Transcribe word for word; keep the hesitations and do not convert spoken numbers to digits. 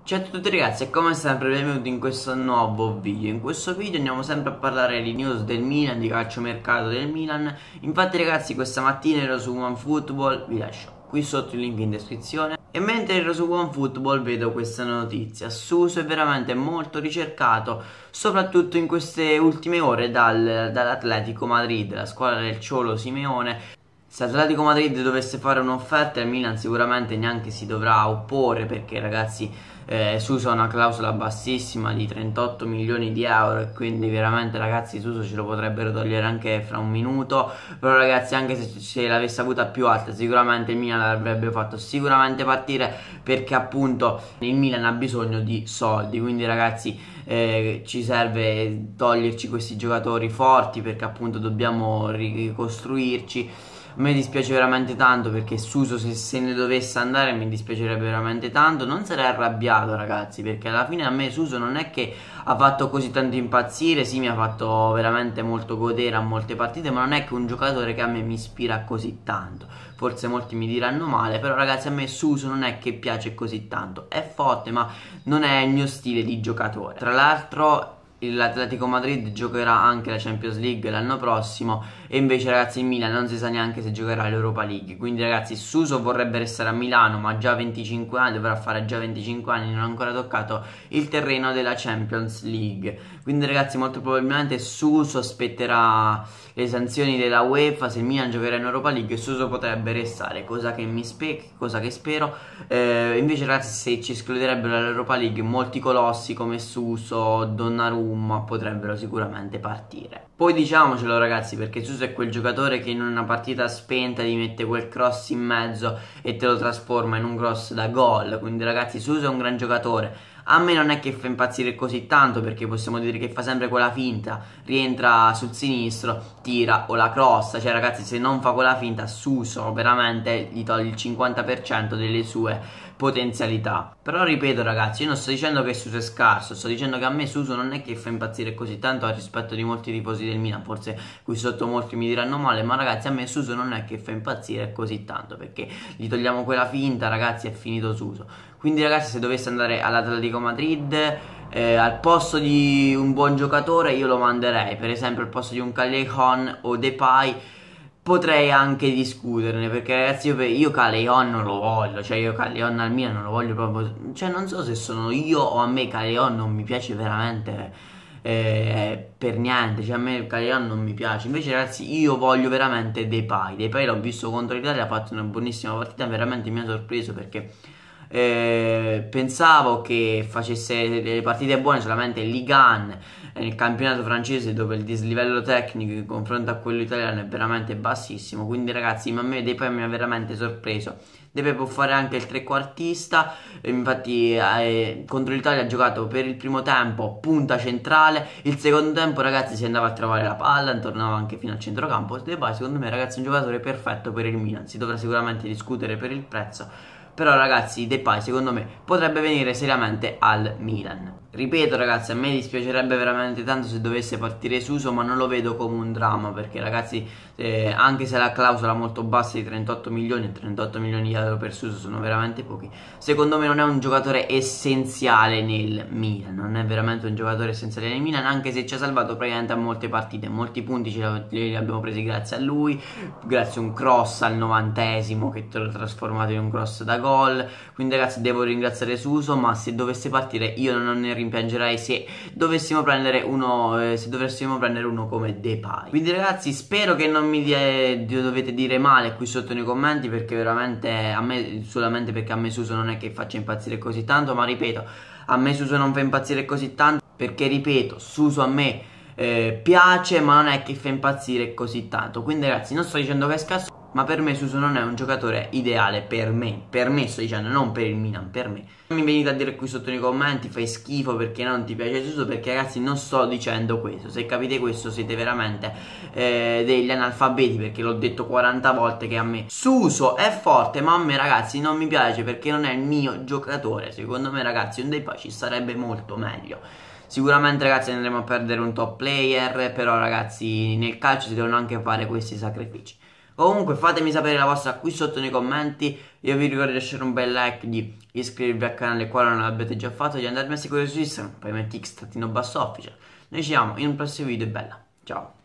Ciao a tutti ragazzi e come sempre benvenuti in questo nuovo video. In questo video andiamo sempre a parlare di news del Milan, di calciomercato del Milan. Infatti ragazzi questa mattina ero su OneFootball, vi lascio qui sotto il link in descrizione. E mentre ero su OneFootball vedo questa notizia: Suso è veramente molto ricercato, soprattutto in queste ultime ore dal, dall'Atletico Madrid, la squadra del Cholo Simeone. Se Atletico Madrid dovesse fare un'offerta, il Milan sicuramente neanche si dovrà opporre, perché ragazzi eh, Suso ha una clausola bassissima di trentotto milioni di euro e quindi veramente ragazzi Suso ce lo potrebbero togliere anche fra un minuto. Però ragazzi, anche se, se l'avesse avuta più alta, sicuramente il Milan l'avrebbe fatto sicuramente partire, perché appunto il Milan ha bisogno di soldi. Quindi ragazzi eh, ci serve toglierci questi giocatori forti, perché appunto dobbiamo ricostruirci. A me dispiace veramente tanto, perché Suso se se ne dovesse andare mi dispiacerebbe veramente tanto. Non sarei arrabbiato ragazzi, perché alla fine a me Suso non è che ha fatto così tanto impazzire. Sì, mi ha fatto veramente molto godere a molte partite, ma non è che un giocatore che a me mi ispira così tanto. Forse molti mi diranno male, però ragazzi a me Suso non è che piace così tanto. È forte ma non è il mio stile di giocatore. Tra l'altro l'Atletico Madrid giocherà anche la Champions League l'anno prossimo, e invece ragazzi il Milan non si sa neanche se giocherà l'Europa League. Quindi ragazzi Suso vorrebbe restare a Milano, ma già venticinque anni, dovrà fare già venticinque anni, non ha ancora toccato il terreno della Champions League. Quindi ragazzi molto probabilmente Suso aspetterà le sanzioni della UEFA. Se il Milan giocherà in Europa League Suso potrebbe restare, cosa che mi spe cosa che spero. Eh, invece ragazzi se ci escluderebbero dall'Europa League, molti colossi come Suso, Donnarumma potrebbero sicuramente partire. Poi diciamocelo ragazzi, perché Suso è quel giocatore che in una partita spenta ti mette quel cross in mezzo e te lo trasforma in un cross da gol. Quindi ragazzi Suso è un gran giocatore. A me non è che fa impazzire così tanto, perché possiamo dire che fa sempre quella finta, rientra sul sinistro, tira o la crossa. Cioè ragazzi, se non fa quella finta Suso veramente gli toglie il cinquanta per cento delle sue potenzialità. Però ripeto ragazzi, io non sto dicendo che Suso è scarso, sto dicendo che a me Suso non è che fa impazzire così tanto a rispetto di molti tifosi del Milan. Forse qui sotto molti mi diranno male, ma ragazzi a me Suso non è che fa impazzire così tanto, perché gli togliamo quella finta ragazzi, è finito Suso. Quindi ragazzi se dovesse andare all'Atletico Madrid eh, al posto di un buon giocatore io lo manderei, per esempio al posto di un Callejon o Depay. Potrei anche discuterne, perché ragazzi io, io Callejon non lo voglio, cioè io Callejon al mio non lo voglio proprio. Cioè non so se sono io o a me Callejon non mi piace veramente eh, per niente. Cioè a me Callejon non mi piace. Invece ragazzi io voglio veramente Depay. Depay l'ho visto contro l'Italia, ha fatto una buonissima partita, veramente mi ha sorpreso, perché Eh, pensavo che facesse delle partite buone solamente in Ligue uno, nel campionato francese, dove il dislivello tecnico in confronto a quello italiano è veramente bassissimo. Quindi ragazzi a me Depay mi ha veramente sorpreso. Depay può fare anche il trequartista, infatti eh, contro l'Italia ha giocato per il primo tempo punta centrale, il secondo tempo ragazzi si andava a trovare la palla, tornava anche fino al centrocampo. Depay secondo me ragazzi è un giocatore perfetto per il Milan. Si dovrà sicuramente discutere per il prezzo, però ragazzi Depay secondo me potrebbe venire seriamente al Milan. Ripeto ragazzi, a me dispiacerebbe veramente tanto se dovesse partire Suso, ma non lo vedo come un dramma, perché ragazzi eh, anche se la clausola è molto bassa di trentotto milioni, trentotto milioni di euro per Suso sono veramente pochi, secondo me non è un giocatore essenziale nel Milan. Non è veramente un giocatore essenziale nel Milan, anche se ci ha salvato praticamente a molte partite. Molti punti ce li abbiamo presi grazie a lui, grazie a un cross al novantesimo che te l'ho trasformato in un cross da gol. Quindi ragazzi devo ringraziare Suso, ma se dovesse partire io non ne rimpiangerei se dovessimo prendere uno eh, se dovessimo prendere uno come Depay. Quindi ragazzi spero che non mi die, dovete dire male qui sotto nei commenti, perché veramente a me, solamente perché a me Suso non è che faccia impazzire così tanto. Ma ripeto, a me Suso non fa impazzire così tanto perché ripeto Suso a me eh, piace, ma non è che fa impazzire così tanto. Quindi ragazzi non sto dicendo che è scarso, ma per me Suso non è un giocatore ideale per me. Per me sto dicendo, non per il Milan, per me. Non mi venite a dire qui sotto nei commenti fai schifo perché non ti piace Suso, perché ragazzi non sto dicendo questo. Se capite questo siete veramente eh, degli analfabeti, perché l'ho detto quaranta volte che a me Suso è forte, ma a me ragazzi non mi piace perché non è il mio giocatore. Secondo me ragazzi un Depay ci sarebbe molto meglio. Sicuramente ragazzi andremo a perdere un top player, però ragazzi nel calcio si devono anche fare questi sacrifici. Comunque fatemi sapere la vostra qui sotto nei commenti. Io vi ricordo di lasciare un bel like, di iscrivervi al canale qualora non l'abbiate già fatto, di andarmi a seguire su Instagram, poi metti x-basso official. Noi ci vediamo in un prossimo video e bella. Ciao.